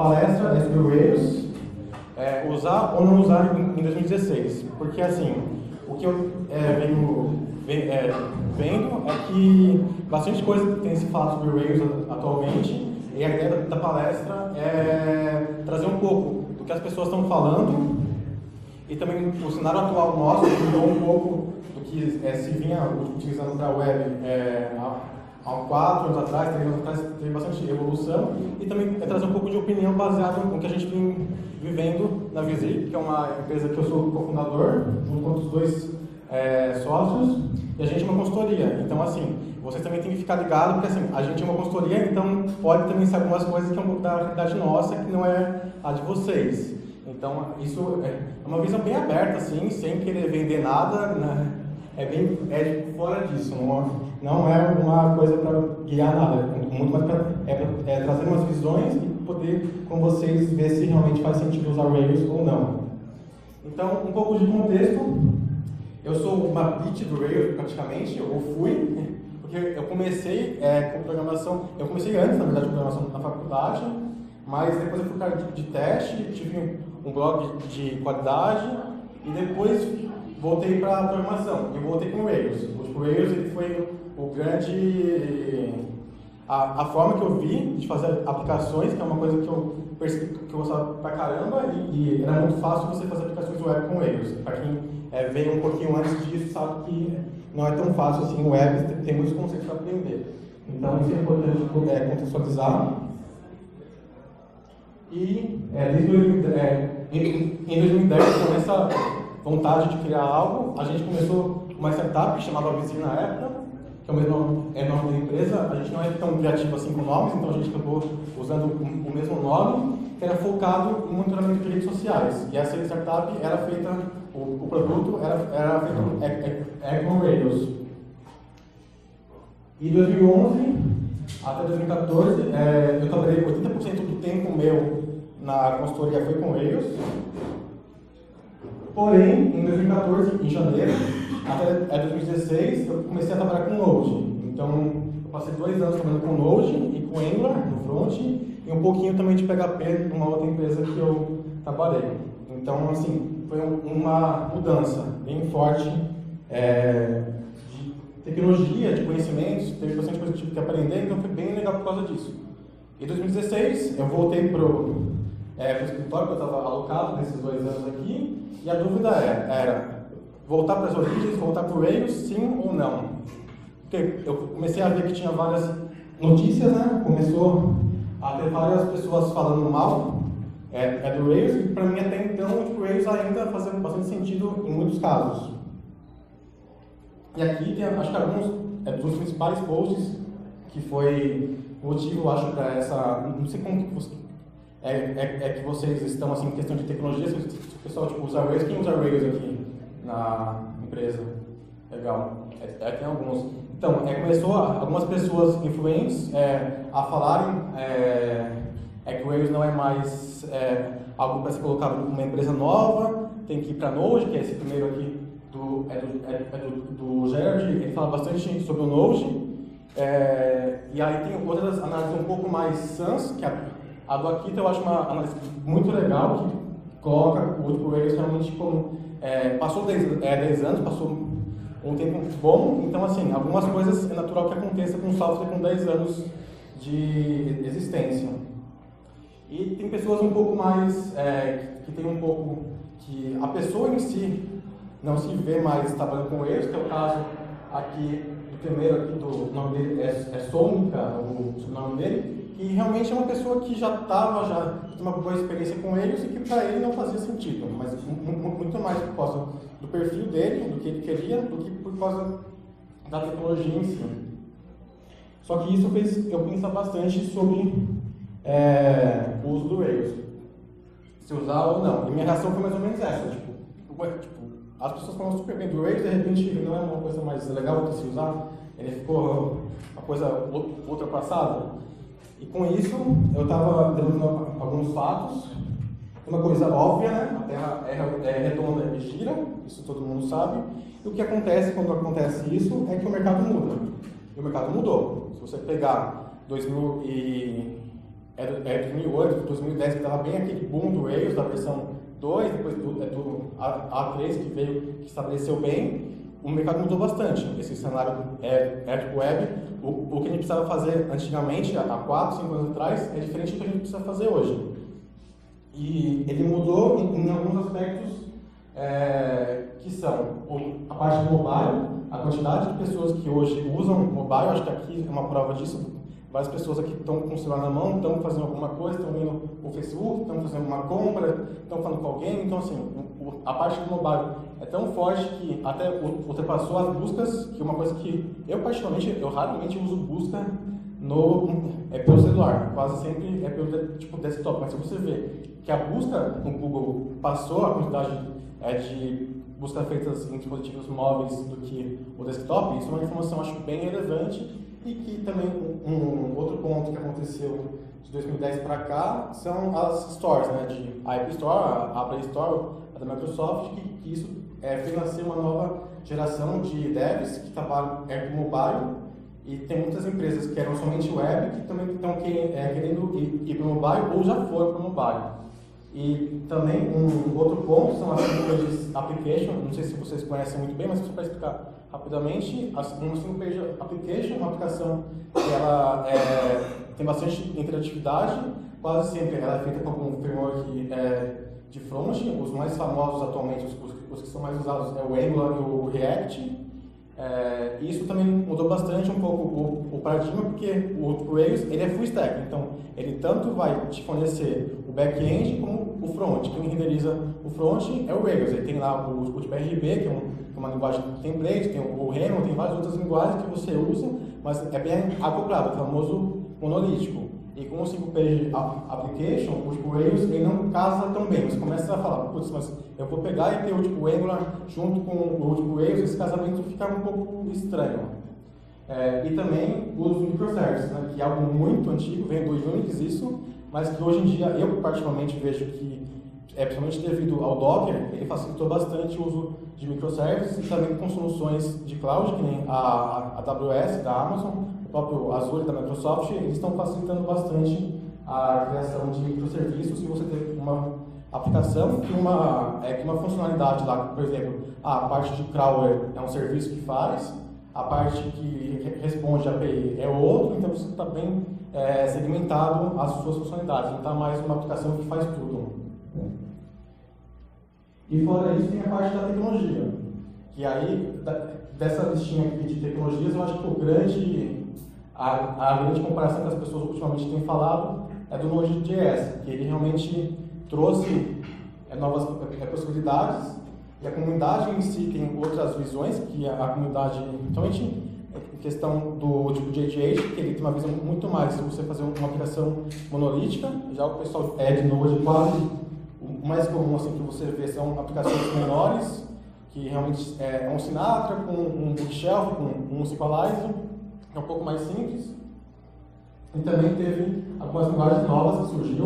palestra é sobre o Rails, usar ou não usar em 2016. Porque, assim, o que eu venho vendo é que bastante coisa tem se falado sobre o Rails atualmente, e a ideia da palestra é trazer um pouco do que as pessoas estão falando e também o cenário atual nosso mudou um pouco do que se vinha utilizando para a web há 4 anos atrás, 3 anos atrás, teve bastante evolução, e também trazer um pouco de opinião baseada no que a gente vem vivendo na Visip, que é uma empresa que eu sou cofundador, junto com outros 2 sócios, e a gente é uma consultoria. Então, assim, vocês também têm que ficar ligados, porque assim, a gente é uma consultoria, então pode também ser algumas coisas que é um pouco da realidade nossa, que não é a de vocês. Então, isso é uma visão bem aberta, assim, sem querer vender nada, né? É fora disso, não é uma coisa para guiar nada, é muito mais para trazer umas visões e poder com vocês ver se realmente faz sentido usar Rails ou não. Então, um pouco de contexto, eu sou uma bit do Rails praticamente, ou fui, porque eu comecei com programação, eu comecei antes, na verdade, com programação na faculdade, mas depois eu fui cara de teste, tive um blog de qualidade e depois voltei para a programação. Eu voltei com o Rails. O Rails ele foi o grande... A forma que eu vi de fazer aplicações, que é uma coisa que eu percebi que eu gostava pra caramba, e era muito fácil você fazer aplicações web com Rails. Para quem veio um pouquinho antes disso, sabe que não é tão fácil assim. O web tem muitos conceitos para aprender. Então, isso é importante contextualizar. E em 2010, com essa vontade de criar algo, a gente começou uma startup que chamava Visip na época, que é o mesmo nome da empresa. A gente não é tão criativo assim com nomes, então a gente acabou usando o mesmo nome, que era focado em monitoramento de redes sociais. E essa startup era feita, o produto era feito com Rails. E em 2011 até 2014, eu trabalhei 80% do tempo meu na consultoria foi com Rails. Porém, em 2014, em janeiro, até 2016, eu comecei a trabalhar com Node. Então, eu passei 2 anos trabalhando com Node e com Angular no front, e um pouquinho também de PHP numa outra empresa que eu trabalhei. Então, assim, foi uma mudança bem forte de tecnologia, de conhecimentos, teve bastante coisa que eu tive que aprender, então foi bem legal por causa disso. Em 2016, eu voltei para o escritório, que eu estava alocado nesses 2 anos aqui, e a dúvida era voltar para as origens, voltar para o Rails, sim ou não? Porque eu comecei a ver que tinha várias notícias, né? Começou a ter várias pessoas falando mal do Rails, e para mim até então o Rails ainda fazia bastante sentido em muitos casos. E aqui tem, acho que alguns dos principais posts que foi motivo, acho, para essa... Não sei como que você... que vocês estão, assim, em questão de tecnologia, se o pessoal tipo, usa Rails, quem usa Rails aqui na empresa? Legal, tem alguns. Então, começou algumas pessoas influentes a falarem que o Rails não é mais algo para ser colocado numa empresa nova, tem que ir para Node, que é esse primeiro aqui do Gerard, ele fala bastante sobre o Node, e aí tem outras análises um pouco mais sans, que a do Akita eu acho uma análise muito legal, que coloca o Rails realmente como... passou 10 anos, passou um tempo bom, então assim, algumas coisas é natural que aconteça com um software com 10 anos de existência. E tem pessoas um pouco mais, que tem um pouco, que a pessoa em si não se vê mais trabalhando com Rails, que é o caso aqui do primeiro, aqui do nome dele é Sônica, o sobrenome dele, que realmente é uma pessoa que já tem uma boa experiência com eles e que para ele não fazia sentido, mas muito mais por causa do perfil dele, do que ele queria, do que por causa da tecnologia em si. Só que isso fez eu pensar bastante sobre o uso do Rails, se usar ou não. E minha reação foi mais ou menos essa, as pessoas falam super bem do Rails, de repente ele não é uma coisa mais legal de se usar, ele ficou uma coisa ultrapassada. E com isso, eu estava dando alguns fatos. Uma coisa óbvia, né? A Terra é redonda e gira, isso todo mundo sabe. E o que acontece quando acontece isso é que o mercado muda. E o mercado mudou. Se você pegar 2000 é 2008, 2010, que estava bem aquele boom do Rails, da versão 2, depois do A3 que veio, que estabeleceu bem. O mercado mudou bastante. Esse cenário tipo web, o que a gente precisava fazer antigamente, há 4, 5 anos atrás, é diferente do que a gente precisa fazer hoje. E ele mudou em alguns aspectos que são a parte do mobile, a quantidade de pessoas que hoje usam mobile, acho que aqui é uma prova disso. Várias pessoas aqui estão com o celular na mão, estão fazendo alguma coisa, estão vendo o Facebook, estão fazendo uma compra, estão falando com alguém. Então, assim, a parte do mobile é tão forte que até ultrapassou as buscas, que é uma coisa que eu, particularmente, eu raramente uso busca pelo celular. Quase sempre é pelo tipo desktop. Mas se você vê que a busca no Google passou a quantidade de buscas feitas em dispositivos móveis do que o desktop, isso é uma informação, acho, bem relevante. E que também um outro ponto que aconteceu de 2010 para cá são as stores, né, de a App Store, a Play Store, a da Microsoft, que isso fez nascer uma nova geração de devs que trabalham com mobile, e tem muitas empresas que eram somente web que também estão querendo ir para o mobile ou já foram para o mobile. E também um outro ponto são as single page application, não sei se vocês conhecem muito bem, mas só para explicar rapidamente, uma single page application é uma aplicação que ela tem bastante interatividade, quase sempre ela é feita com algum framework de front. Os mais famosos atualmente, os que são mais usados é o Angular e o React. E isso também mudou bastante um pouco o paradigma, porque o Rails ele é full stack, então ele tanto vai te fornecer o back-end como o front. Quem renderiza o front é o Rails, ele tem lá o RB, que é uma linguagem de template, tem o Rhino, tem várias outras linguagens que você usa, mas é bem acoplado, o famoso monolítico. E com o single page application, o Rails ele não casa tão bem. Você começa a falar, putz, mas eu vou pegar e ter o Angular junto com o Rails, esse casamento fica um pouco estranho. E também os microservices, né, que é algo muito antigo, vem do Unix isso, mas que hoje em dia eu particularmente vejo que, principalmente devido ao Docker, ele facilitou bastante o uso de microservices e também com soluções de cloud, que nem a AWS da Amazon, o próprio Azure da Microsoft, eles estão facilitando bastante a criação de microserviços. Se você tem uma aplicação que uma funcionalidade lá, por exemplo, a parte de crawler é um serviço que faz, a parte que responde a API é outro, então você está bem segmentado as suas funcionalidades, não está mais uma aplicação que faz tudo. E fora isso tem a parte da tecnologia, que aí, dessa listinha aqui de tecnologias, eu acho que a grande comparação que as pessoas ultimamente têm falado é do Node.js, que ele realmente trouxe novas possibilidades, e a comunidade em si tem outras visões, que a comunidade, principalmente em questão do tipo de JDH, que ele tem uma visão muito mais se você fazer uma aplicação monolítica. Já o pessoal de Node quase o mais comum assim, que você vê são aplicações menores, que realmente é um Sinatra com um Bookshelf, com um Sequelizer, que é um pouco mais simples. E também teve algumas linguagens novas que surgiu,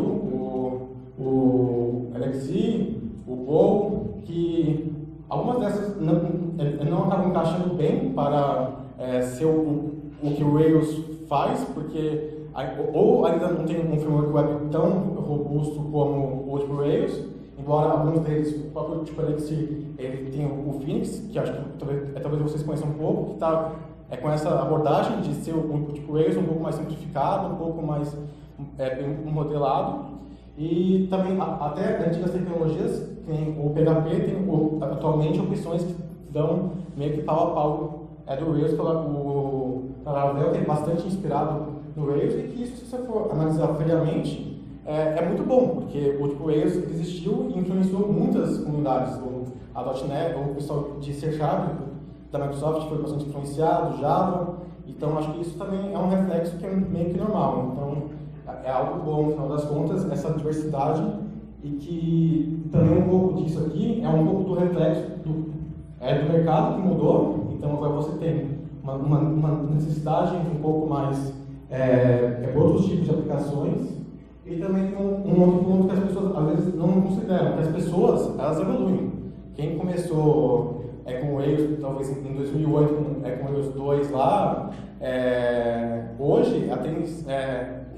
o Elixir, o Go, que algumas dessas não acabam encaixando bem para ser o que o Rails faz, porque ou ainda não tem um framework web tão robusto como o tipo Rails, embora alguns deles, o próprio tipo Elixir, ele tem o Phoenix, que acho que talvez vocês conheçam um pouco, que está com essa abordagem de ser o tipo Rails um pouco mais simplificado, um pouco mais modelado. E também, até antigas tecnologias, tem o PHP, tem atualmente opções que dão meio que pau a pau do Rails, o Laravel, que é bastante inspirado no Rails, e que isso, se você for analisar friamente, é muito bom, porque o tipo Rails existiu e influenciou muitas comunidades. A .NET, o pessoal de C# da Microsoft foi bastante influenciado, Java, então acho que isso também é um reflexo que é meio que normal. Então, é algo bom, no final das contas, essa diversidade, e que também um pouco disso aqui é um pouco do reflexo do mercado que mudou. Então agora você tem uma necessidade um pouco mais por outros tipos de aplicações, e também tem um outro ponto que as pessoas às vezes não consideram, que as pessoas elas evoluem. Quem começou com o Rails, talvez em 2008, com o Rails 2 lá, hoje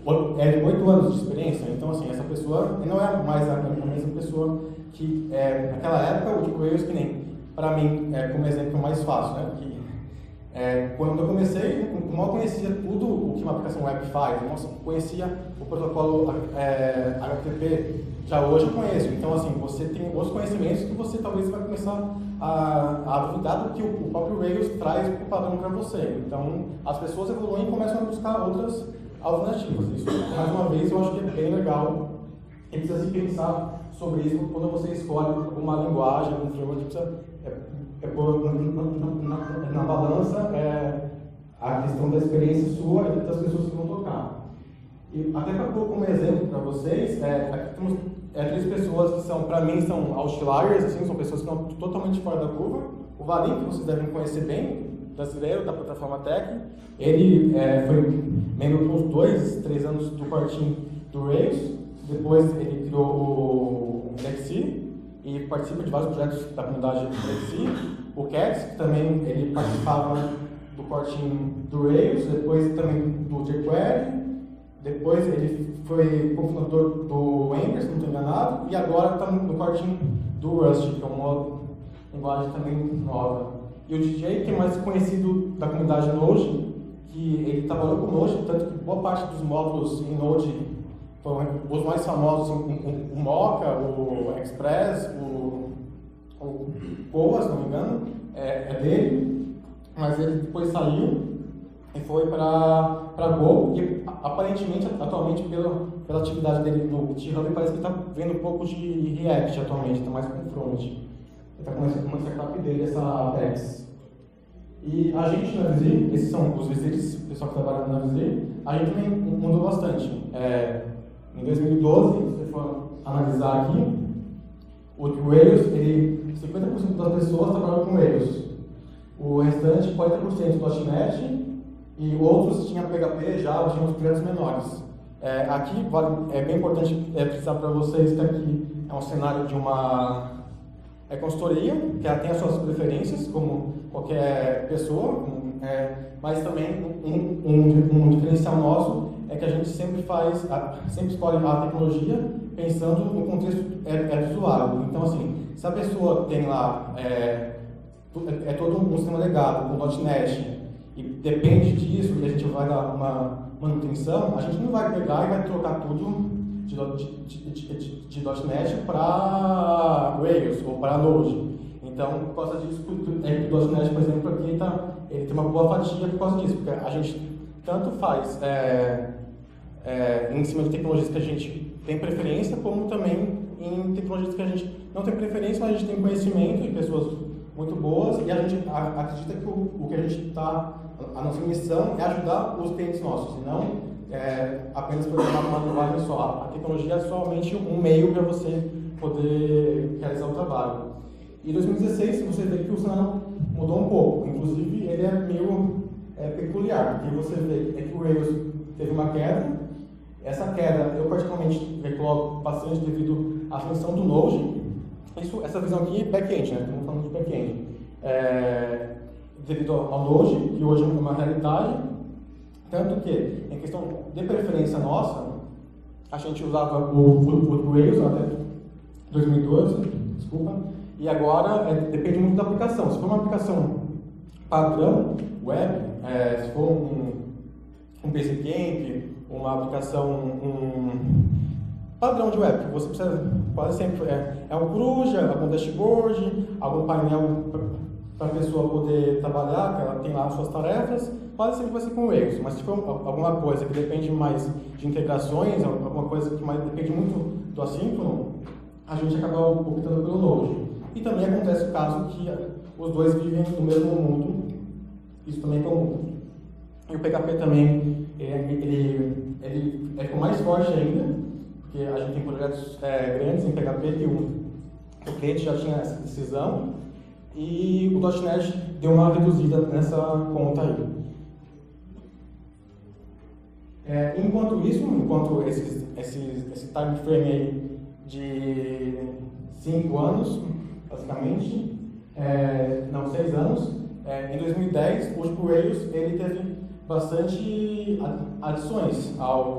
de 8 anos de experiência. Então, assim, essa pessoa não é mais a mesma pessoa que, naquela época, o jQuery, que nem, para mim, como exemplo mais fácil, né? Que, quando eu comecei, eu mal conhecia tudo o que uma aplicação web faz, eu não conhecia o protocolo HTTP, já hoje eu conheço. Então, assim, você tem outros conhecimentos que você talvez vai começar a duvidar do que o próprio Rails traz como padrão para você. Então, as pessoas evoluem e começam a buscar outras alternativas. Isso, mais uma vez, eu acho que é bem legal. E precisa se pensar sobre isso quando você escolhe uma linguagem, um framework, precisa pôr na balança a questão da experiência sua e das pessoas que vão tocar. E até para pôr como exemplo para vocês, aqui temos 3 pessoas que são, para mim, são outliers, assim, são pessoas que estão totalmente fora da curva. O Valim, que vocês devem conhecer bem, brasileiro, da plataforma Tech, ele foi membro por uns 2, 3 anos do core team do Rails, depois ele criou o Lexi e participa de vários projetos da comunidade do Lexi. O Cats, que também ele participava do core team do Rails, depois também do jQuery, depois ele foi cofundador do Ember, se não estou enganado, e agora está no core team do Rust, que é uma linguagem também nova. E o DJ, que é mais conhecido da comunidade Node, que ele trabalhou com Node, tanto que boa parte dos módulos em Node, os mais famosos, o Mocha, o Express, o Koa, se não me engano, é dele, mas ele depois saiu e foi para Go, e aparentemente, atualmente, pela atividade dele no GitHub, parece que está vendo um pouco de React atualmente, está mais com front. Ele está começando a startup dele, essa Apex. E a gente na Vizir, esses são os visites, o pessoal que trabalha na Vizir, a gente também mudou bastante. Em 2012, se você for analisar aqui, o Rails, 50% das pessoas trabalham com Rails. O restante, 40% .NET, e outros tinham PHP, Java, tinham uns projetos menores. Aqui, é bem importante precisar para vocês que aqui é um cenário de uma consultoria, que ela tem as suas preferências, como qualquer pessoa, mas também um diferencial nosso é que a gente sempre escolhe a tecnologia pensando no contexto do usuário. Então, assim, se a pessoa tem lá todo um sistema legado com .NET e depende disso e a gente vai dar uma manutenção, a gente não vai pegar e vai trocar tudo de .NET para Rails ou para Node. Então, por causa disso, o .NET, por exemplo, aqui ele tem uma boa fatia por causa disso, porque a gente tanto faz em cima de tecnologias que a gente tem preferência, como também em tecnologias que a gente não tem preferência, mas a gente tem conhecimento e pessoas muito boas, e a gente acredita que o que a gente a nossa missão é ajudar os clientes nossos, e não apenas programar uma linguagem só. A tecnologia é somente um meio para você poder realizar o trabalho. Em 2016, você vê que o cenário mudou um pouco, inclusive ele é meio peculiar, porque você vê que o Rails teve uma queda. Essa queda, eu particularmente recoloco bastante devido à função do Node. Essa visão aqui é back-end, né? Estamos falando de back-end. Devido ao Node, que hoje é uma realidade, tanto que, em questão de preferência nossa, a gente usava o Rails até 2012, desculpa, e agora depende muito da aplicação. Se for uma aplicação padrão, web, se for um Basecamp, uma aplicação padrão de web, que você precisa quase sempre um CRUD, algum dashboard, algum painel para a pessoa poder trabalhar, que ela tem lá as suas tarefas, quase sempre vai ser com o Rails. Mas se for alguma coisa que depende mais de integrações, alguma coisa que depende muito do assíncrono, a gente acaba optando pelo Node. E também acontece o caso que os dois vivem no mesmo mundo, isso também é comum. E o PHP também, ele ficou mais forte ainda, porque a gente tem projetos grandes em PHP que o cliente já tinha essa decisão, e o .NET deu uma reduzida nessa conta aí. Enquanto esse time frame aí de 5 anos, basicamente, não 6 anos, em 2010, o Rails ele teve bastante adições ao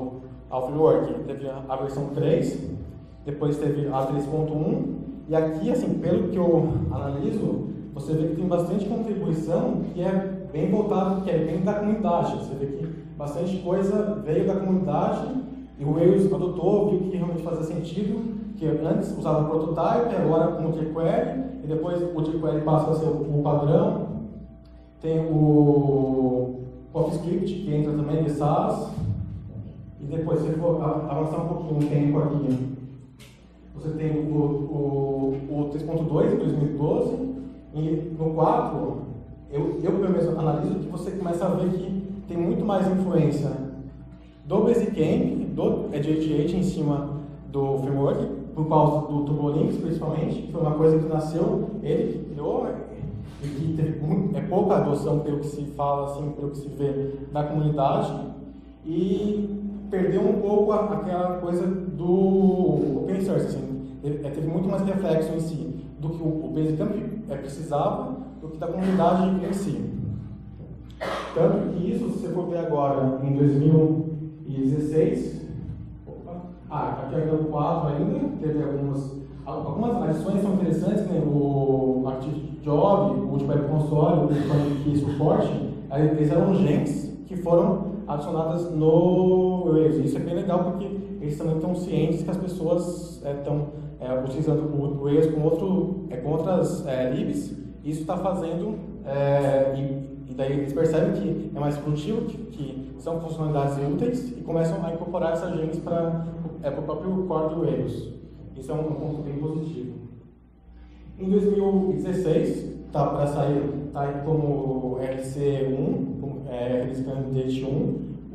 ao framework. Teve a versão 3, depois teve a 3.1, e aqui, assim, pelo que eu analiso, você vê que tem bastante contribuição que é bem voltado, que é bem da comunidade. Você vê que bastante coisa veio da comunidade e o Rails adotou, viu que realmente fazia sentido, que antes usava prototype, agora com o jQuery, e depois o jQuery passa a ser o padrão. Tem o CoffeeScript, que entra também de SaaS, e depois, se você for avançar um pouquinho o tempo aqui, você tem o 3.2 de 2012, e no 4, eu pelo menos analiso que você começa a ver que tem muito mais influência do Basecamp, do GTH em cima do framework, por causa do TurboLinks principalmente, que foi uma coisa que nasceu, ele que criou, e que teve pouca adoção pelo que se fala, assim, pelo que se vê da comunidade, e perdeu um pouco aquela coisa do open source, assim, teve muito mais reflexo em si do que o Basecamp precisava, do que da comunidade em si. Tanto que isso, se você for ver agora, em 2016, aqui é o 4 ainda, teve algumas adições são interessantes, né? O ActiveJob, o Web Console, o que suporte, eles eram gems que foram adicionadas no Rails. Isso é bem legal porque eles também estão cientes que as pessoas estão utilizando o Rails com outras libs. Isso está fazendo, e daí eles percebem que é mais produtivo, que são funcionalidades úteis e começam a incorporar essas gems para o próprio core do Rails. Isso é um ponto bem positivo. Em 2016, está para sair, tá aí como RC1, Release Candidate 1,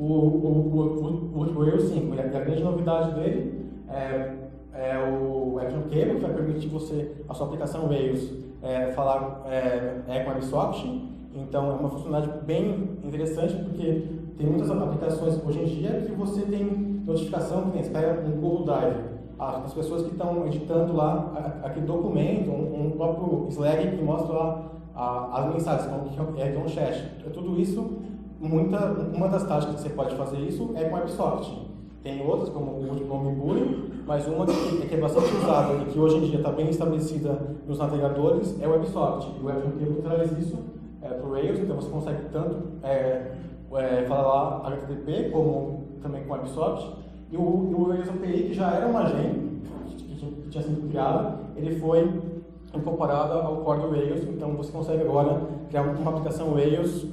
o Rails 5. E a grande novidade dele é o Action Cable, que vai permitir a sua aplicação Rails falar com WebSocket. Então, é uma funcionalidade bem interessante, porque tem muitas aplicações hoje em dia que você tem notificação, que nem espera um Google Drive. As pessoas que estão editando lá aquele documento, um próprio Slack que mostra lá as mensagens, que é um chat. Tudo isso, uma das táticas que você pode fazer isso é com WebSocket. Tem outras, como o Home Bullying, mas uma que é bastante usada e que hoje em dia está bem estabelecida nos navegadores é o WebSocket. E o WebSocket traz isso para o Rails, então você consegue tanto falar lá HTTP como também com WebSocket. E o Rails API, que já era uma gem que tinha sido criada, ele foi incorporado ao core do Rails, então você consegue agora criar uma aplicação Rails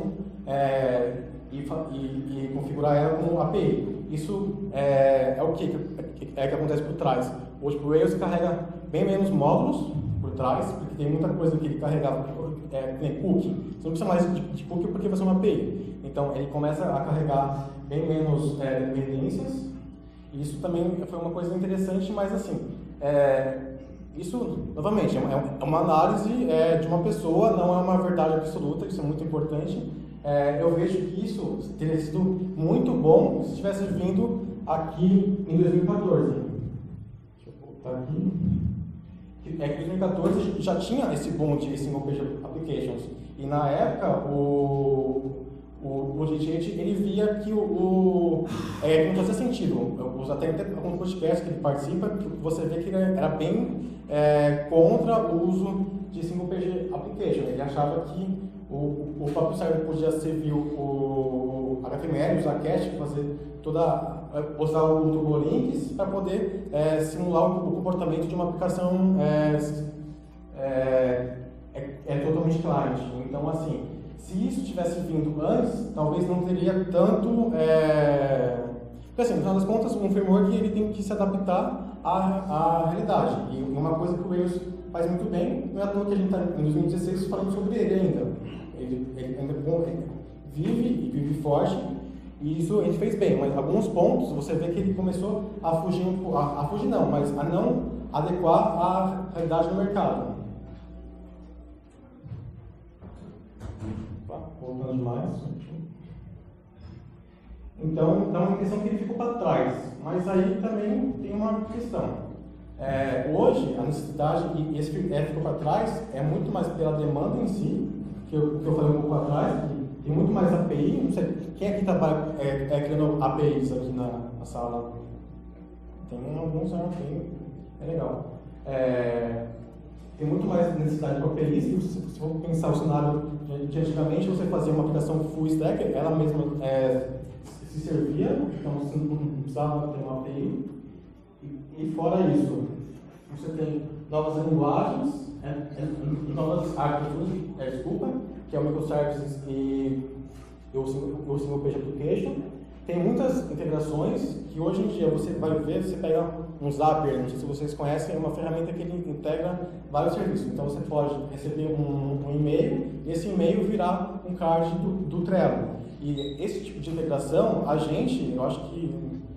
e configurar ela como API. Isso é o que acontece por trás. Hoje o Rails carrega bem menos módulos por trás, porque tem muita coisa que ele carregava, tem cookie. Você não precisa mais de cookie porque você é uma API. Então ele começa a carregar bem menos dependências. Isso também foi uma coisa interessante, mas assim, isso, novamente, é uma análise de uma pessoa, não é uma verdade absoluta, isso é muito importante. Eu vejo que isso teria sido muito bom se tivesse vindo aqui em 2014. Deixa eu voltar aqui. Em 2014 já tinha esse boom de Single Page Applications. E na época, o GTH, ele via que não fazia sentido. Eu uso até alguns podcasts que ele participa, que você vê que ele era bem contra o uso de Single Page Application. Ele achava que o próprio server podia servir o HTML, usar cache, usar o TurboLinks para poder simular o comportamento de uma aplicação totalmente client. Então, assim, se isso tivesse vindo antes, talvez não teria tanto... Porque, assim, no final das contas, um framework ele tem que se adaptar à realidade. E uma coisa que o Rails faz muito bem, não é à toa que a gente está em 2016 falando sobre ele ainda. Ele ainda vive forte, e isso a gente fez bem, mas alguns pontos você vê que ele começou a fugir mas a não adequar à realidade do mercado. Voltando demais. Então, é uma questão que ele ficou para trás, mas aí também tem uma questão. Hoje, a necessidade, e esse ficou para trás, é muito mais pela demanda em si, que eu falei um pouco atrás, que tem muito mais API. Não sei quem aqui trabalha criando APIs aqui na sala. Tem alguns, é legal. Tem muito mais necessidade de APIs. Se for pensar o cenário de antigamente, você fazia uma aplicação full stack, ela mesma se servia, então você não precisava ter uma API. E fora isso, você tem novas linguagens, novas arquiteturas, que é o microservices e o single page application. Tem muitas integrações que hoje em dia você vai ver, você pega um Zapier, não sei se vocês conhecem, é uma ferramenta que ele integra vários serviços. Então você pode receber um e-mail e esse e-mail virar um card do Trello. E esse tipo de integração, eu acho que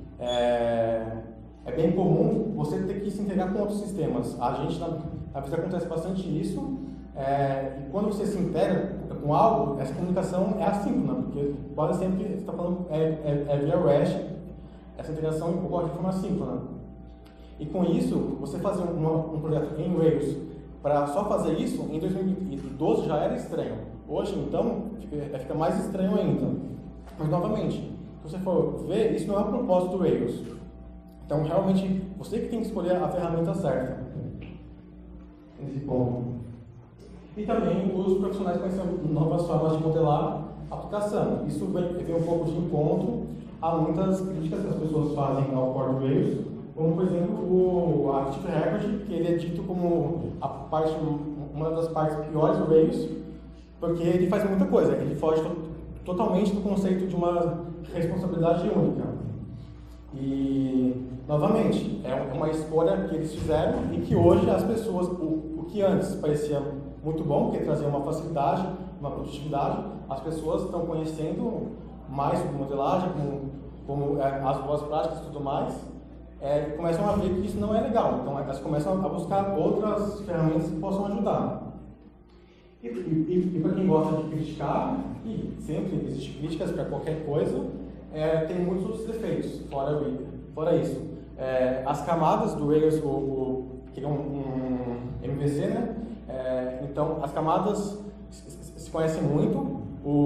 é bem comum você ter que se integrar com outros sistemas. A gente, na vida, acontece bastante isso. E quando você se integra com algo, essa comunicação é assíncrona, porque quase sempre você está falando via REST, essa integração ocorre de forma assíncrona. E com isso, você fazer um projeto em Rails para só fazer isso, em 2012 já era estranho. Hoje, então, fica mais estranho ainda. Mas, novamente, se você for ver, isso não é o propósito do Rails. Então, realmente, você que tem que escolher a ferramenta certa. Nesse ponto. E também os profissionais conhecem novas formas de modelar a aplicação. Isso vem um pouco de encontro a muitas críticas que as pessoas fazem ao core do Rails, como, por exemplo, o Active Record, que ele é dito como uma das partes piores do Rails, porque ele faz muita coisa, ele foge totalmente do conceito de uma responsabilidade única. E, novamente, é uma escolha que eles fizeram e que hoje as pessoas, o que antes parecia muito bom, porque trazia uma facilidade, uma produtividade, as pessoas estão conhecendo mais sobre modelagem, como as boas práticas e tudo mais, e começam a ver que isso não é legal. Então, elas começam a buscar outras ferramentas que possam ajudar. E para quem gosta de criticar, e sempre existem críticas para qualquer coisa, tem muitos outros defeitos, fora isso. As camadas do Rails, que é um MVC, né? Então, as camadas se conhecem muito.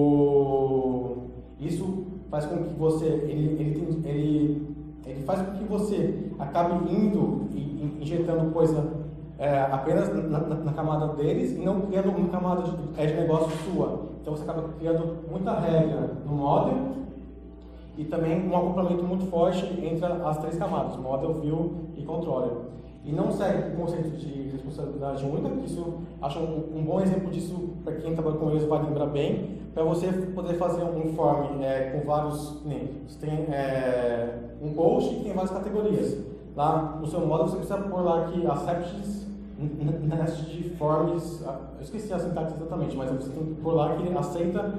Isso faz com que você, ele faz com que você acabe indo e injetando coisa apenas na camada deles e não criando uma camada de negócio sua. Então você acaba criando muita regra no model e também um acoplamento muito forte entre as três camadas, model, view e controller. E não segue o conceito de responsabilidade única, que isso, acho um bom exemplo disso, para quem trabalha com eles vai lembrar bem, para você poder fazer um form com vários, você tem um post que tem várias categorias. Lá no seu módulo você precisa pôr lá que accepts nest forms, eu esqueci a sintaxe exatamente, mas você tem que pôr lá que aceita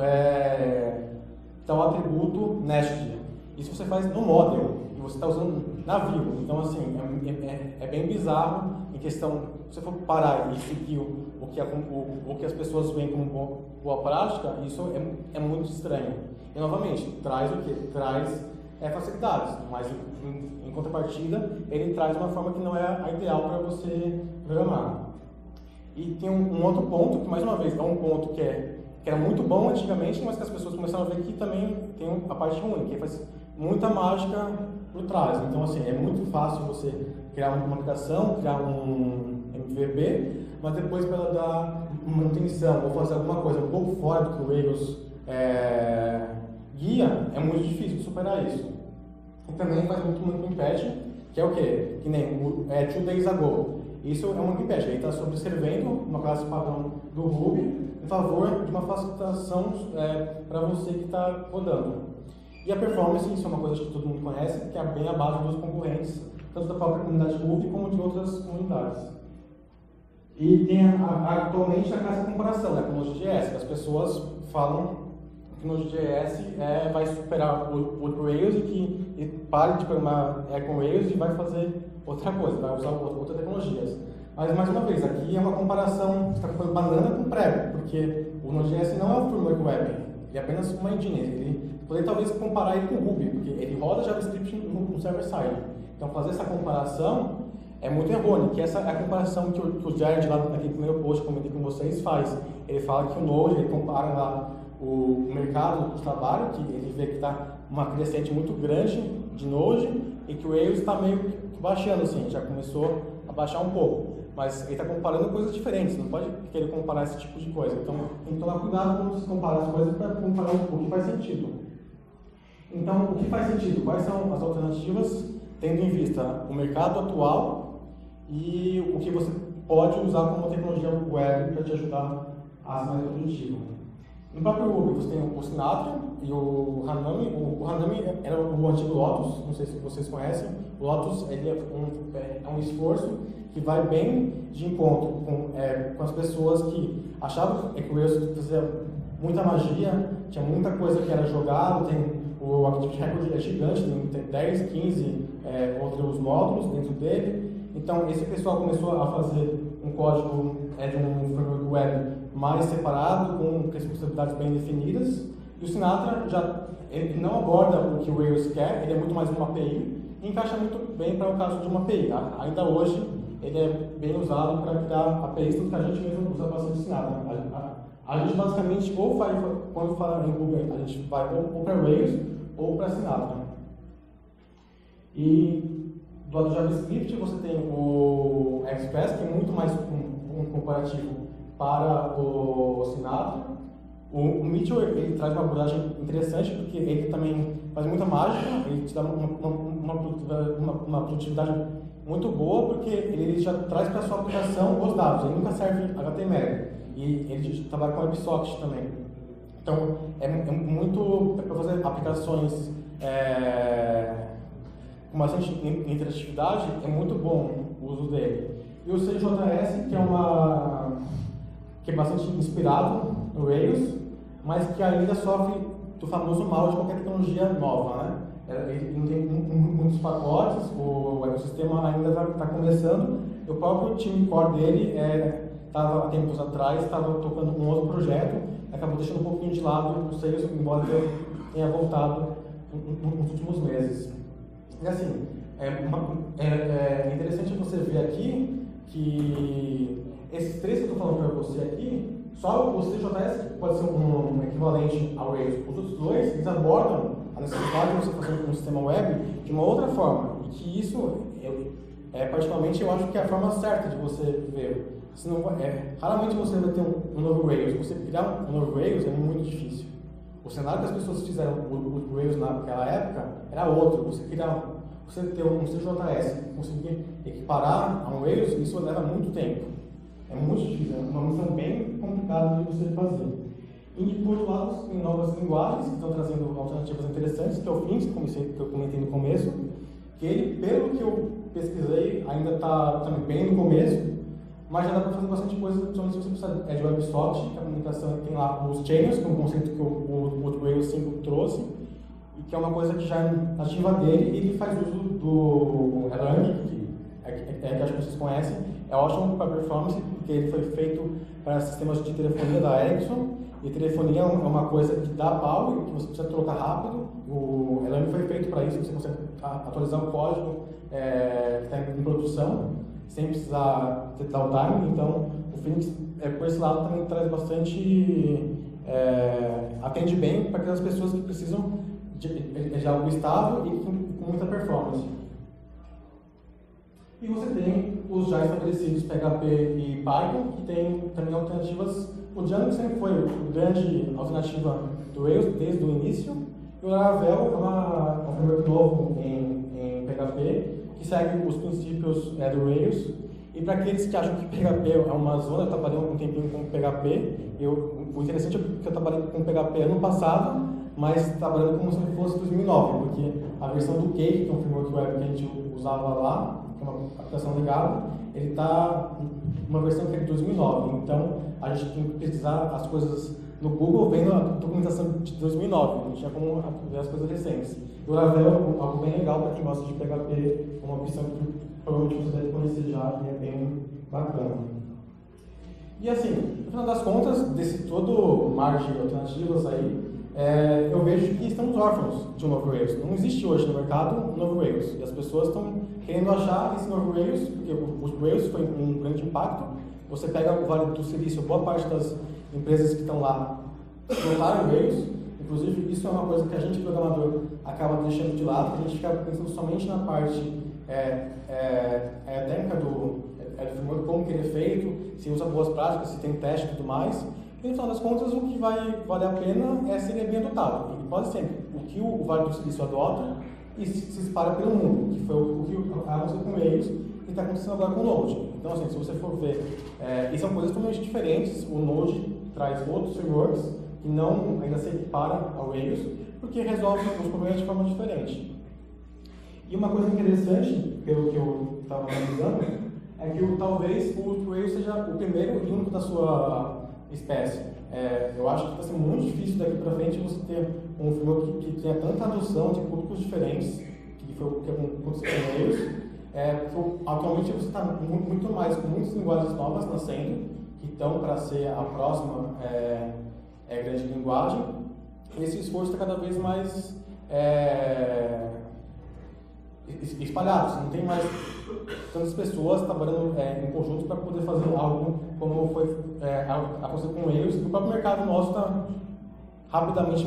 tal atributo nested. Isso você faz no model, e você está usando na view. Então, assim, é bem bizarro em questão, se você for parar e seguir o que as pessoas veem como boa prática, isso é muito estranho. E, novamente, traz o quê? Traz facilidades, mas em contrapartida, ele traz uma forma que não é a ideal para você programar. E tem um outro ponto, que mais uma vez é um ponto que era muito bom antigamente, mas que as pessoas começaram a ver que também tem a parte ruim, que faz muita mágica por trás. Então, assim, é muito fácil você criar uma aplicação, criar um MVP, mas depois para dar manutenção ou fazer alguma coisa um pouco fora do que o Rails guia, é muito difícil de superar isso. E também faz muito monkey patch, que é o quê? Que nem 2 days ago. Isso é um monkey patch, ele está sobrescrevendo uma classe padrão do Ruby em favor de uma facilitação para você que está rodando. E a performance, isso é uma coisa que todo mundo conhece, que é bem abaixo dos concorrentes, tanto da própria comunidade Ruby como de outras comunidades. E tem atualmente essa comparação com o Node.js, que as pessoas falam que o Node.js vai superar o Rails e que pare de programar com Rails e vai fazer outra coisa, vai usar outras tecnologias. Mas, mais uma vez, aqui é uma comparação, você está comparando banana com prego, porque o Node.js não é um framework web, ele é apenas uma engine. Ele poderia talvez comparar ele com o Ruby, porque ele roda JavaScript no server-side. Então, fazer essa comparação é muito errôneo, que essa é a comparação que o Jared, lá naquele primeiro post que eu comentei com vocês, faz. Ele fala que o Node, ele compara lá o mercado de trabalho, que ele vê que está uma crescente muito grande de Node e que o Rails está meio que baixando, assim, já começou a baixar um pouco. Mas ele está comparando coisas diferentes, não pode querer comparar esse tipo de coisa. Então, tem que tomar cuidado quando você compara as coisas para comparar o que faz sentido. Então, o que faz sentido? Quais são as alternativas, tendo em vista o mercado atual e o que você pode usar como tecnologia web para te ajudar a ser mais produtivo. No próprio Ruby, você tem o Sinatra e o Hanami. O Hanami era o antigo Lotus, não sei se vocês conhecem. O Lotus ele é um esforço que vai bem de encontro com as pessoas que achavam que o Rails fazia muita magia, tinha muita coisa que era jogado, o Activity Record é gigante, tem 10, 15 outros módulos dentro dele. Então, esse pessoal começou a fazer um código de um framework web mais separado, com responsabilidades bem definidas. E o Sinatra ele não aborda o que o Rails quer, ele é muito mais uma API e encaixa muito bem para o caso de uma API. Ainda hoje, ele é bem usado para criar APIs, tanto que a gente mesmo usa bastante Sinatra. A gente basicamente, quando fala em Ruby, a gente vai ou para Rails ou para Sinatra. E do lado do JavaScript você tem o Express, que é muito mais um comparativo para o Sinatra. O Mitchell ele traz uma abordagem interessante, porque ele também faz muita mágica, ele te dá uma produtividade muito boa, porque ele já traz para a sua aplicação os dados, ele nunca serve HTML, e ele trabalha com WebSocket também. Então, é muito para fazer aplicações com bastante interatividade, é muito bom o uso dele. E o CJS, que é bastante inspirado no Rails, mas que ainda sofre do famoso mal de qualquer tecnologia nova, né? Ele não tem muitos pacotes, o ecossistema ainda está começando, e o próprio time core dele há tempos atrás estava tocando um outro projeto, acabou deixando um pouquinho de lado o Rails, embora tenha voltado nos últimos meses. E assim, é interessante você ver aqui que esses três que eu estou falando para você aqui, só o CJS pode ser um equivalente ao Rails. Os outros dois, eles abordam a necessidade de você fazer um sistema web de uma outra forma. E que isso, particularmente, eu acho que é a forma certa de você ver. Senão, raramente você vai ter um novo Rails. Você criar um novo Rails é muito difícil. O cenário que as pessoas fizeram o Rails naquela época era outro. Você ter um CJS, conseguir equiparar a um Rails, isso leva muito tempo. É muito difícil, é uma missão bem complicada de você fazer. E por outro lado, tem novas linguagens que estão trazendo alternativas interessantes, que é o Flink, que eu comentei no começo, que ele, pelo que eu pesquisei, ainda está também bem no começo, mas já dá para fazer bastante coisa, principalmente se você precisa de WebSocket, que a comunicação tem lá os channels, que é um conceito que o Rails 5 trouxe, e que é uma coisa que já é nativa dele, e ele faz uso do Erlang, que acho que vocês conhecem, é ótimo para performance, porque ele foi feito para sistemas de telefonia da Ericsson, e telefonia é uma coisa que dá pau e que você precisa trocar rápido. O Erlang foi feito para isso, você consegue atualizar o código que está em produção, sem precisar ter downtime. Então, o Phoenix, por esse lado, também traz bastante... atende bem para aquelas pessoas que precisam de algo estável e com muita performance. E você tem os já estabelecidos PHP e Python, que tem também alternativas. O Django sempre foi a grande alternativa do Rails desde o início, e o Laravel é um framework novo em PHP, que segue os princípios do Rails. E para aqueles que acham que PHP é uma zona, eu trabalhei um tempinho com PHP. O interessante é que eu trabalhei com PHP ano passado, mas trabalhando como se fosse 2009, porque a versão do Cake, que é um framework web que a gente usava lá, que é uma aplicação legal, ele está uma versão que é de 2009. Então, a gente tem que pesquisar as coisas no Google vendo a documentação de 2009. Não tinha como ver as coisas recentes. E o Laravel é algo bem legal para quem gosta de PHP, uma opção que provavelmente você deve conhecer já, e é bem bacana. E assim, no final das contas, desse todo mar de alternativas aí, eu vejo que estamos órfãos de um novo Rails. Não existe hoje no mercado um novo Rails. E as pessoas estão querendo achar esse novo Rails, porque o Rails foi um grande impacto. Você pega o Vale do Silício, boa parte das empresas que estão lá montaram Rails. Inclusive, isso é uma coisa que a gente, programador, acaba deixando de lado, que a gente fica pensando somente na parte técnica do framework, como que ele é feito, se usa boas práticas, se tem teste e tudo mais. E no final das contas, o que vai valer a pena é se ele é bem adotado. E quase sempre, o que o Vale do Silício adota e se espalha pelo mundo, que foi o que aconteceu com o Rails e está acontecendo agora com o Node. Então, assim, se você for ver, e são coisas totalmente diferentes. O Node traz outros frameworks que não ainda se equipara ao Rails, porque resolve os problemas de forma diferente. E uma coisa interessante, pelo que eu estava analisando, é que talvez o Rails seja o primeiro e único da sua espécie. Eu acho que está sendo muito difícil daqui para frente você ter um framework que tenha tanta adoção de públicos diferentes, que foi o que aconteceu com o Rails. Atualmente você está muito mais com muitas linguagens novas nascendo, que estão para ser a próxima grande linguagem. Esse esforço está cada vez mais espalhados, não tem mais tantas pessoas trabalhando em conjunto para poder fazer algo como foi aconteceu com eles. O próprio mercado nosso está rapidamente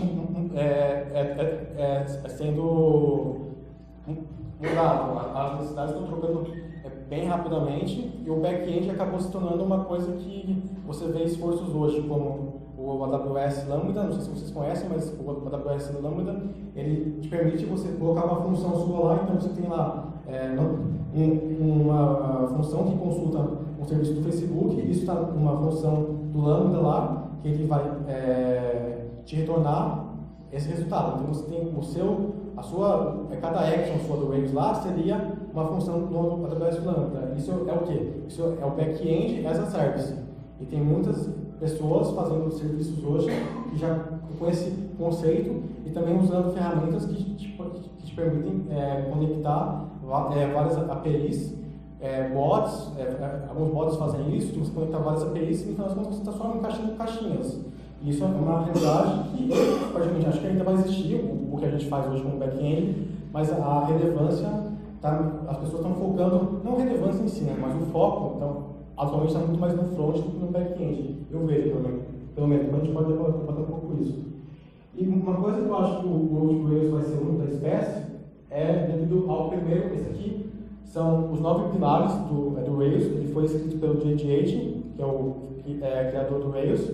sendo mudado, as necessidades estão trocando bem rapidamente e o back-end acabou se tornando uma coisa que você vê esforços hoje, como o AWS Lambda, não sei se vocês conhecem, mas o AWS Lambda, ele te permite você colocar uma função sua lá, então você tem lá uma função que consulta um serviço do Facebook, isso está numa função do Lambda lá, que ele vai te retornar esse resultado. Então você tem cada action sua do Rails lá seria uma função do AWS Lambda. Isso é o quê? Isso é o back-end as a service. E tem muitas pessoas fazendo serviços hoje que já com esse conceito e também usando ferramentas que te permitem conectar várias APIs, bots, alguns bots fazem isso, que você conecta várias APIs e no final das contas você está só encaixando caixinhas. E isso é uma realidade que, praticamente, acho que ainda vai existir, o que a gente faz hoje como back-end, mas a relevância, as pessoas estão focando, não a relevância em si, né, mas o foco, então, atualmente está muito mais no front do que no back-end. Eu vejo, pelo menos, a gente pode debater um pouco isso. E uma coisa que eu acho que o último Rails vai ser único da espécie é devido ao primeiro, esse aqui, são os 9 pilares do Rails, ele foi escrito pelo JJ, que é o criador do Rails,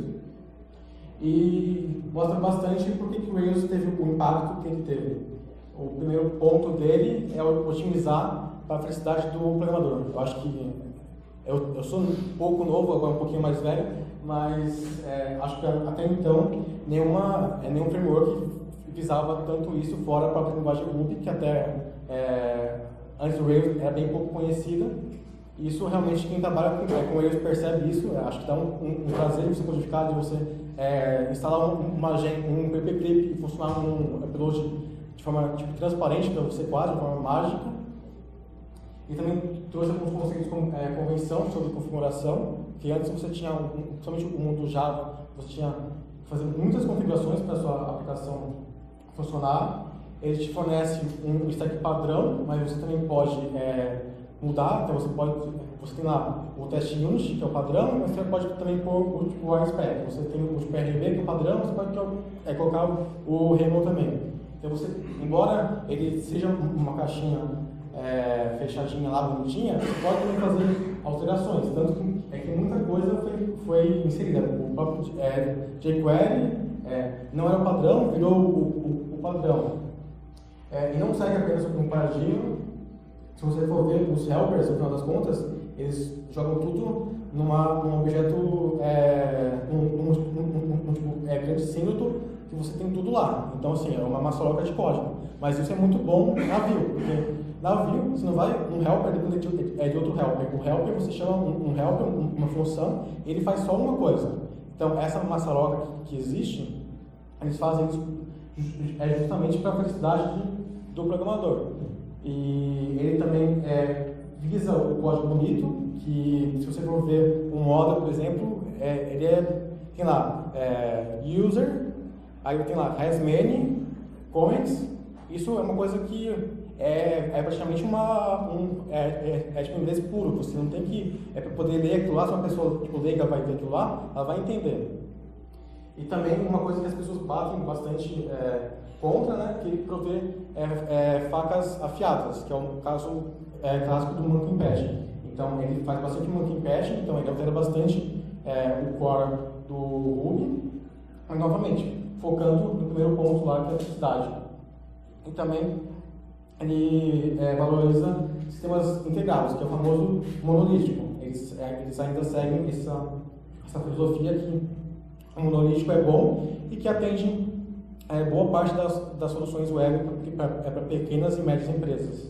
e mostra bastante por que o Rails teve o impacto que ele teve. O primeiro ponto dele é otimizar para a felicidade do programador. Eu acho que eu sou um pouco novo, agora um pouquinho mais velho, mas acho que até então nenhum framework visava tanto isso fora a própria linguagem Ruby, que até antes do Rails era bem pouco conhecida. Isso realmente quem trabalha com Rails percebe isso. Acho que dá um prazer de você codificar, de você instalar um PPClip e funcionar um upload de forma transparente para você quase, de forma mágica. E também trouxe alguns conceitos como convenção sobre configuração, que antes você tinha, somente o mundo Java, você tinha que fazer muitas configurações para a sua aplicação funcionar. Ele te fornece um stack padrão, mas você também pode mudar, então você tem lá o teste unit, que é o padrão, mas você pode também pôr o RSpec. Você tem o PRB, que é o padrão, você pode colocar o Remo também. Então embora ele seja uma caixinha fechadinha lá, bonitinha, você pode também fazer alterações, tanto que muita coisa foi inserida. O próprio jQuery não era o padrão, virou o padrão. E não segue apenas um paradigma. Se você for ver os helpers, no final das contas, eles jogam tudo num objeto, grande símbolo, que você tem tudo lá. Então, assim, é uma maçaroca de código. Mas isso é muito bom na Vue, porque na Vue, você não vai um helper depender de outro helper. O helper, você chama um helper, uma função, ele faz só uma coisa. Então, essa maçaroca que existe, eles fazem isso justamente para a felicidade do programador. E ele também visa o código bonito, que se você for ver um model, por exemplo, ele tem lá user, aí tem lá has many comments. Isso é uma coisa que é praticamente tipo inglês puro. Você não tem que para poder ler aquilo lá. Se uma pessoa leiga vai ver aquilo lá, ela vai entender. E também uma coisa que as pessoas batem bastante contra, né, que provê facas afiadas, que é um caso clássico do monkey patching. Então ele faz bastante monkey patching, então ele altera bastante o core do Ruby, mas novamente, focando no primeiro ponto lá, que é a simplicidade. E também ele valoriza sistemas integrados, que é o famoso monolítico. Eles ainda seguem essa filosofia que o monolítico é bom e que atende boa parte das soluções web para pequenas e médias empresas.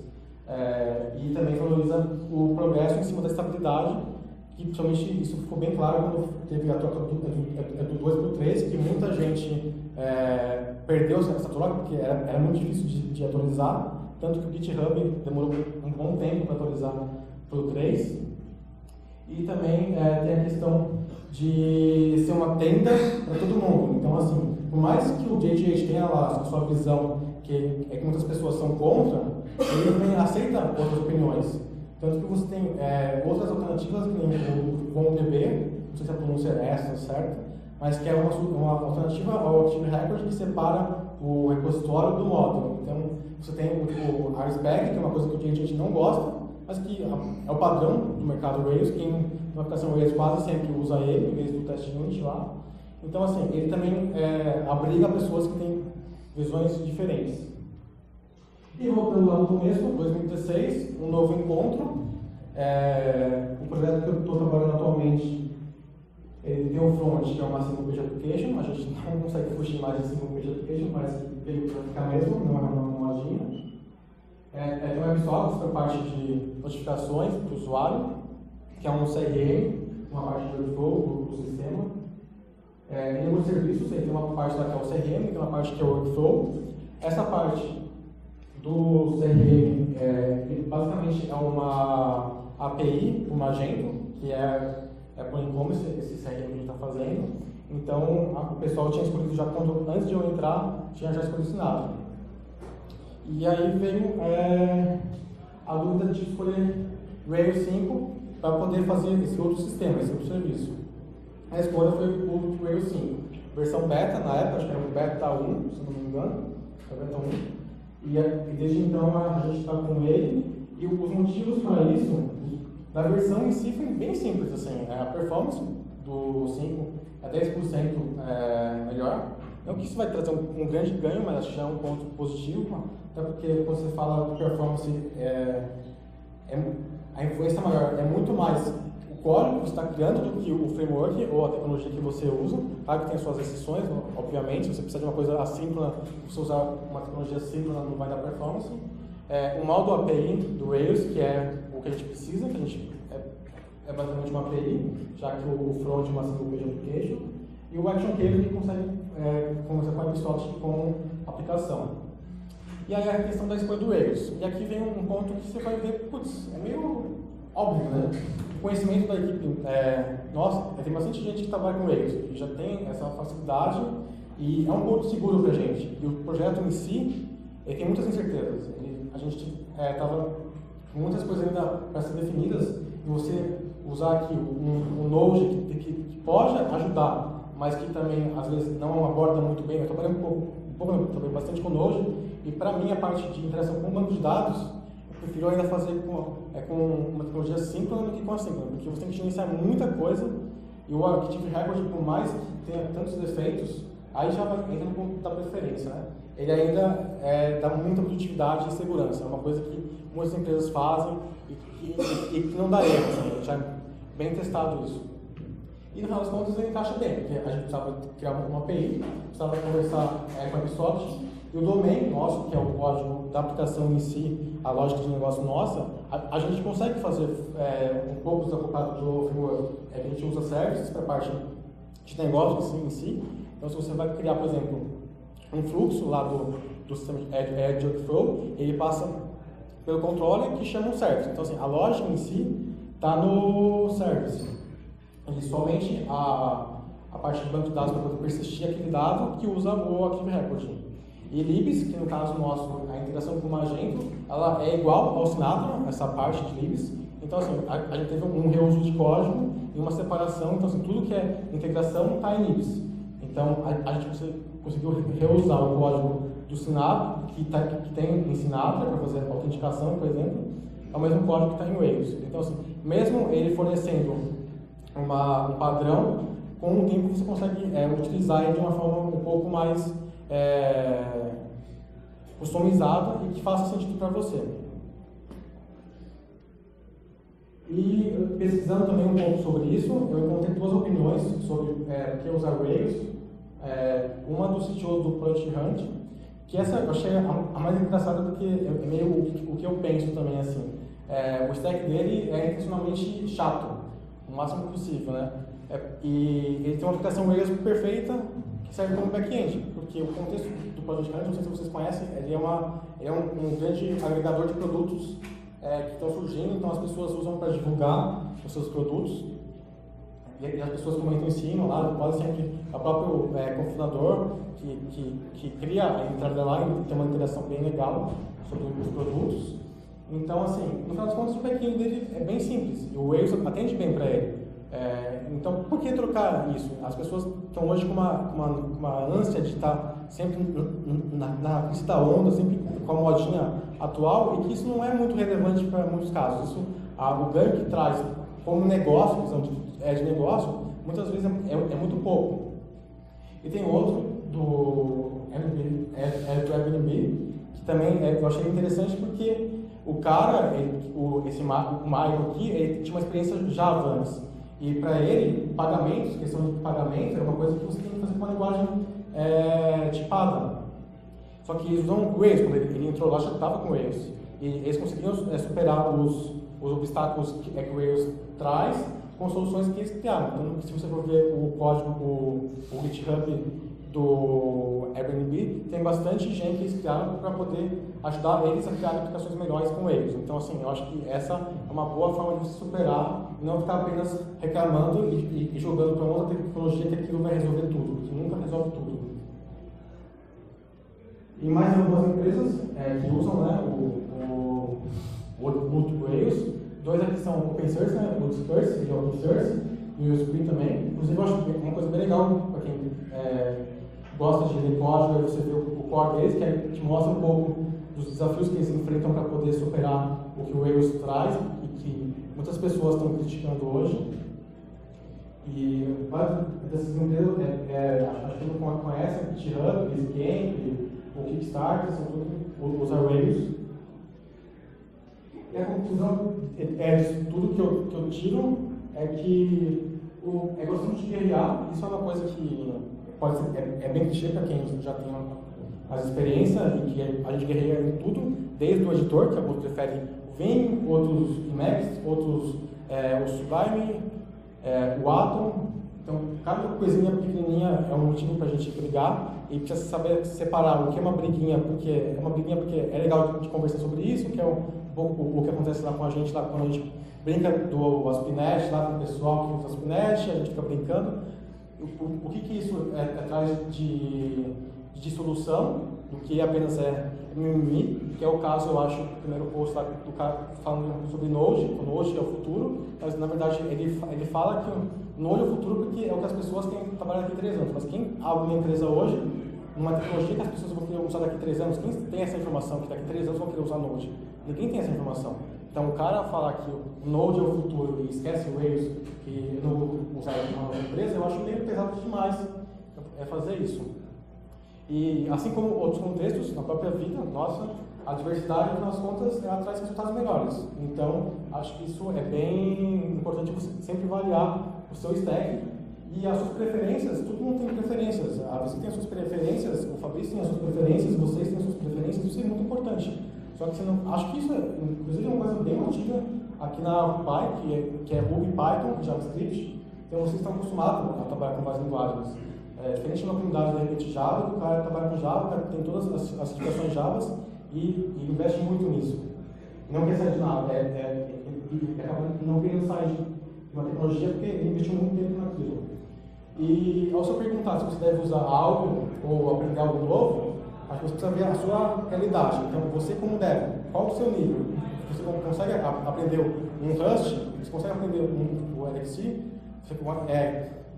E também valoriza o progresso em cima da estabilidade, que principalmente isso ficou bem claro quando teve a troca do 2 para o 3, que muita gente perdeu essa troca, porque era muito difícil de atualizar, tanto que o GitHub demorou um bom tempo para atualizar para o 3. E também tem a questão de ser uma tenda para todo mundo. Então, assim, por mais que o JGH tenha lá a sua visão, que muitas pessoas são contra, ele também aceita outras opiniões. Tanto que você tem outras alternativas, que nem o ConDB, não sei se a pronúncia é essa, certo? Mas que é uma alternativa ao Active Record que separa o repositório do módulo. Então, você tem o RSpec, que é uma coisa que o JGH não gosta, mas que é o padrão do mercado Rails. Quem tem uma aplicação Rails quase sempre usa ele, em vez do test unit lá. Então, assim, ele também abriga pessoas que têm visões diferentes. E voltando lá no começo, 2016, um novo encontro. O projeto que eu estou trabalhando atualmente, ele tem um front, que é uma single page application. A gente não consegue fugir mais de single page application, mas veio para ficar mesmo, não é uma lojinha. Tem um WebSockets para parte de notificações para o usuário, que é um CRM, uma parte de workflow do sistema. Tem alguns serviços, tem uma parte lá que é o CRM, tem uma parte que é o workflow. Essa parte do CRM, ele basicamente é uma API para o Magento, que é para o e-commerce, esse CRM que a gente está fazendo. Então, o pessoal tinha escolhido já, antes de eu entrar, tinha já escolhido esse nada. E aí veio a dúvida de escolher Rails 5 para poder fazer esse outro sistema, esse outro serviço. A escolha foi o Rails 5. Versão beta, na época, acho que era o beta 1, se não me engano, era beta 1. E desde então a gente está com ele. E os motivos para isso, na versão em si, foi bem simples. Assim, a performance do 5 é 10% melhor. Não que isso vai trazer um grande ganho, mas acho que já é um ponto positivo. Até porque quando você fala de performance, a influência maior é muito mais o código que você está criando do que o framework ou a tecnologia que você usa. Claro que tem suas exceções, obviamente. Se você precisa de uma coisa assíncrona, se você usar uma tecnologia assíncrona não vai dar performance. O modo API do Rails, que é o que a gente precisa, que a gente é basicamente uma API, já que o front é uma single page application. E o Action Cable que consegue conversar com a WebSocket com a aplicação. E aí a questão da escolha do Rails. E aqui vem um ponto que você vai ver, putz, é meio óbvio, né? O conhecimento da equipe, nossa, tem bastante gente que trabalha com Rails, que já tem essa facilidade e é um ponto seguro pra gente. E o projeto em si, ele tem muitas incertezas. A gente estava com muitas coisas ainda para ser definidas, e você usar aqui um Node que pode ajudar, mas que também às vezes não aborda muito bem. Eu trabalhei trabalhei bastante com Node, e para mim a parte de interação com o banco de dados, eu prefiro ainda fazer com uma tecnologia síncrona do que com assíncrona, porque você tem que gerenciar muita coisa, e o Active Record, por mais que tenha tantos defeitos, aí já entra no ponto da preferência, né? Ele ainda dá muita produtividade e segurança, é uma coisa que muitas empresas fazem e que não dá erro, assim, a gente já é bem testado isso. E no final das contas ele encaixa bem, porque a gente precisava criar uma API, precisava conversar com a WebSocket, e o domain nosso, que é o código da aplicação em si, a lógica de negócio nossa, a gente consegue fazer um pouco desacoplado do framework. A gente usa services para a parte de negócio em si. Então, se você vai criar, por exemplo, um fluxo lá do sistema de workflow, ele passa pelo controller que chama um service. Então, assim, a lógica em si está no service. E somente a parte do banco de dados para poder persistir aquele dado que usa o Active Record. E Libs, que no caso nosso, a integração com o Magento, ela é igual ao Sinatra, essa parte de Libs. Então, assim, a gente teve um reuso de código e uma separação. Então, assim, tudo que é integração está em Libs. Então, a gente conseguiu reusar o código do Sinatra, que tem em Sinatra, para fazer a autenticação, por exemplo, é o mesmo código que está em Rails. Então, assim, mesmo ele fornecendo um padrão, com o tempo você consegue utilizar ele de uma forma um pouco mais customizada e que faça sentido para você. E pesquisando também um pouco sobre isso, eu encontrei duas opiniões sobre por que usar Rails. Uma do CTO do Product Hunt, que essa eu achei a mais engraçada porque é meio o que eu penso também, assim. O stack dele é intencionalmente chato, o máximo possível, né? E ele tem uma aplicação Rails perfeita que serve como back-end, porque o contexto do Product Hunt, não sei se vocês conhecem, ele é um grande agregador de produtos que estão surgindo, então as pessoas usam para divulgar os seus produtos e as pessoas comentam em cima lá, pode ser que o próprio cofundador que cria a entrada lá e tem uma interação bem legal sobre os produtos. Então, assim, no final das contas, o back-end dele é bem simples e o Rails atende bem para ele. Então, por que trocar isso? As pessoas estão hoje com uma ânsia de estar sempre na crista onda, sempre com a modinha atual, e que isso não é muito relevante para muitos casos. O ganho que traz como negócio, visão de negócio, muitas vezes é muito pouco. E tem outro do Airbnb, que também eu achei interessante porque o cara, o Michael aqui, ele tinha uma experiência Java antes. E para ele, pagamentos, questão de pagamento, é uma coisa que você tem que fazer com uma linguagem tipada. Só que eles usam o Rails, quando ele entrou lá, já estava com o Rails. E eles conseguiram superar os obstáculos que o Rails traz com soluções que eles criaram. Então, se você for ver o código, o GitHub do Airbnb, tem bastante gente que eles criaram para poder ajudar eles a criar aplicações melhores com eles. Então, assim, eu acho que essa é uma boa forma de você superar e não ficar apenas reclamando e jogando para outra tecnologia que aquilo vai resolver tudo, porque nunca resolve tudo. E mais algumas empresas que usam, né, o Rails. Dois aqui são open source, né, o Discourse, que é open source, e o Spring também. Inclusive, eu acho uma coisa bem legal para quem gosta de ler código, aí você vê o core deles, que te mostra um pouco dos desafios que eles enfrentam para poder superar o que o Rails traz e que muitas pessoas estão criticando hoje. E várias dessas empresas, acho que não conhecem o GitHub, o Basecamp, o Kickstarter, são todos os Rails. E a conclusão disso tudo que eu tiro é que gostamos de guerrear. Isso é uma coisa que pode ser, bem clichê para quem já tem as experiências e que a gente guerreia em tudo, desde o editor, que alguns preferem o Vim, outros Emacs, outros o Sublime, o Atom. Então, cada coisinha pequenininha é um motivo para a gente brigar e precisa saber separar o que é uma briguinha porque é legal de conversar sobre isso, que é um pouco o que acontece lá com a gente, lá quando a gente brinca do ASP.NET, lá com o pessoal que usa ASP.NET, a gente fica brincando. O que isso traz de solução, do que apenas mimimi, que é o caso, eu acho, do primeiro post lá do cara falando sobre Node, que o Node é o futuro, mas na verdade ele fala que o Node é o futuro porque é o que as pessoas têm trabalhado daqui a 3 anos, mas quem abre uma empresa hoje, numa tecnologia que as pessoas vão querer usar daqui a 3 anos, quem tem essa informação que daqui a 3 anos vão querer usar Node? Ninguém tem essa informação. Então o cara falar que o Node é o futuro e esquece o Rails e não vou usar uma nova empresa, eu acho meio pesado demais fazer isso. E assim como outros contextos, na própria vida nossa, a diversidade, afinal das contas, traz resultados melhores. Então, acho que isso é bem importante você sempre avaliar o seu stack e as suas preferências. Todo mundo tem preferências. Você tem as suas preferências, o Fabrício tem as suas preferências, vocês têm as suas preferências, isso é muito importante. Só que você não, acho que isso, inclusive, é uma coisa bem antiga aqui na Py, que é Ruby, Python, JavaScript. Então, vocês estão acostumados a trabalhar com várias linguagens. Diferente de uma comunidade, de repente, Java, que o cara trabalha com Java, o cara tem todas as certificações Javas e investe muito nisso. Não quer sair de nada, ele acaba não querendo sair de uma tecnologia porque ele investiu muito tempo naquilo. E ao se perguntar se você deve usar algo ou aprender algo novo, acho que você precisa ver a sua realidade. Então, você como deve, qual o seu nível? Você consegue aprender um Rust? Você consegue aprender o Elixir?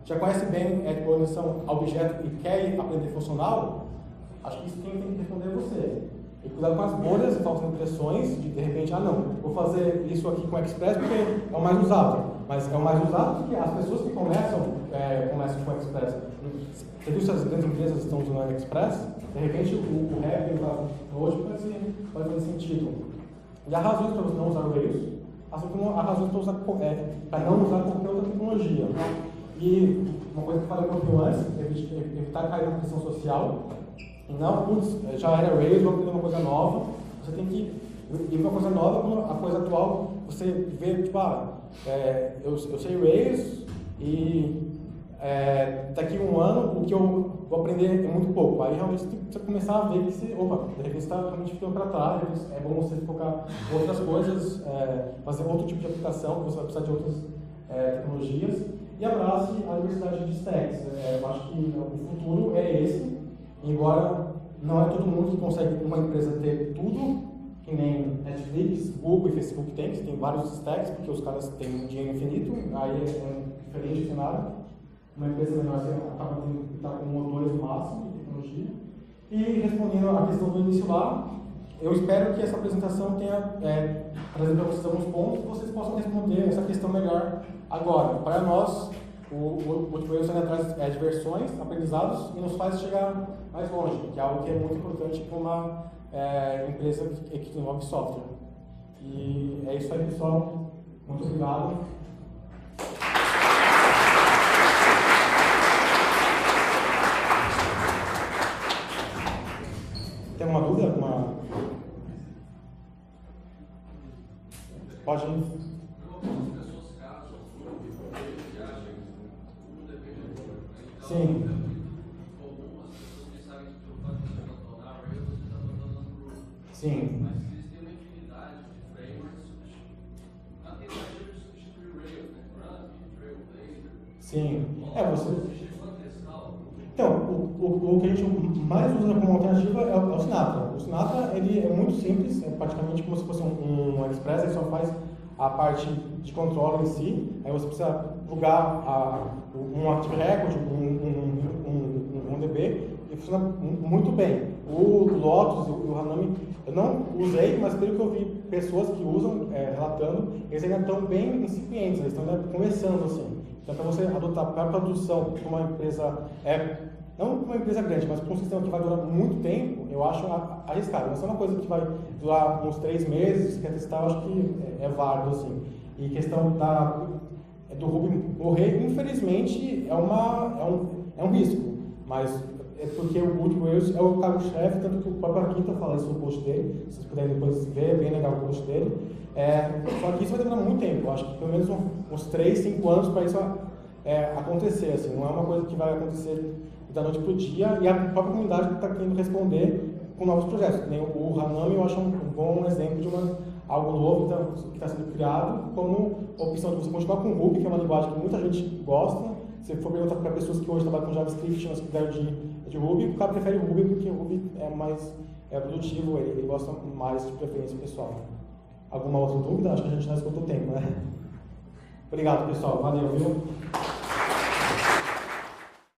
já conhece bem tipo, organização a objeto e quer aprender funcional, acho que isso quem tem que responder é você. E cuidado com as bolhas e falsas impressões de repente, não, vou fazer isso aqui com o Express porque é o mais usado. Mas é o mais usado porque as pessoas que começam com o Express. Você viu se as grandes empresas estão usando o Express? De repente o Rap hoje pode fazer sentido. E há razões para você não usar o Rails, assim como há razões para não usar qualquer outra tecnologia. E uma coisa que eu falei um pouquinho antes, evitar cair na pressão social. E não, já era Rails, vou aprender uma coisa nova. Você tem que ir para uma coisa nova, quando a coisa atual, você vê, tipo, eu sei Rails e daqui a um ano o que eu vou aprender é muito pouco. Aí realmente você tem que começar a ver que de repente você está realmente ficando para trás, é bom você focar em outras coisas, fazer outro tipo de aplicação, que você vai precisar de outras tecnologias, e abrace a diversidade de stacks. Eu acho que o futuro é esse, embora não é todo mundo que consegue uma empresa ter tudo, que nem Netflix, Google e Facebook tem vários stacks, porque os caras têm dinheiro infinito, aí é diferente do cenário. Uma empresa menor você acaba tendo que estar com um ou dois no máximo de tecnologia. E respondendo à questão do início lá, eu espero que essa apresentação tenha trazido para vocês alguns pontos que vocês possam responder essa questão melhor agora. Para nós, o Rails ainda traz diversões, aprendizados e nos faz chegar mais longe, que é algo que é muito importante para uma empresa que desenvolve software. E é isso aí, pessoal. Muito obrigado. Tem alguma dúvida? Pode ir. Sim. Sim. Mas existem uma infinidade de frameworks na tentativa de substituir o Rails, né? Ruby, Trailblazer. Sim. Você... Então, o que a gente mais usa como alternativa é o Sinatra. O Sinatra ele é muito simples, é praticamente como se fosse um Express, ele só faz a parte de controle em si. Aí você precisa plugar um Active Record, um DB, e funciona muito bem. O Lotus e o Hanami eu não usei, mas pelo que eu vi pessoas que usam, relatando, eles ainda estão bem incipientes, eles estão ainda começando assim. Então, para você adotar para a produção para uma empresa, não uma empresa grande, mas para um sistema que vai durar muito tempo, eu acho arriscado. Mas se é uma coisa que vai durar uns 3 meses, você quer testar, eu acho que é válido, assim. E questão do Ruby morrer, infelizmente, é um risco. Mas é porque o último Rails é o cargo-chefe, tanto que o próprio Akita fala isso no post dele. Se vocês puderem depois ver, é bem legal o post dele. Só que isso vai demorar muito tempo, eu acho que pelo menos uns 3, 5 anos para isso acontecer, assim, não é uma coisa que vai acontecer da noite para o dia, e a própria comunidade está querendo responder com novos projetos. Nem o Hanami eu acho um bom exemplo de algo novo que está sendo criado como opção de você continuar com o Ruby, que é uma linguagem que muita gente gosta. Se for perguntar para pessoas que hoje trabalham com JavaScript, mas que deram de Ruby, o cara prefere o Ruby porque o Ruby é mais produtivo, ele gosta mais de preferência pessoal. Alguma outra dúvida? Acho que a gente já esgotou o tempo, né? Obrigado, pessoal. Valeu, viu?